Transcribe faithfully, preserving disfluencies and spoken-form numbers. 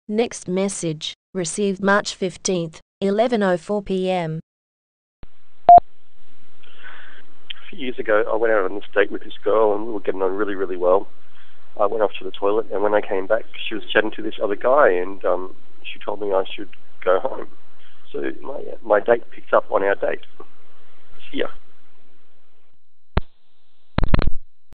Next message, received March fifteenth, eleven oh four p m A few years ago, I went out on this date with this girl and we were getting on really, really well. I went off to the toilet, and when I came back, she was chatting to this other guy, and um, she told me I should go home. So my, my date picked up on our date. See ya.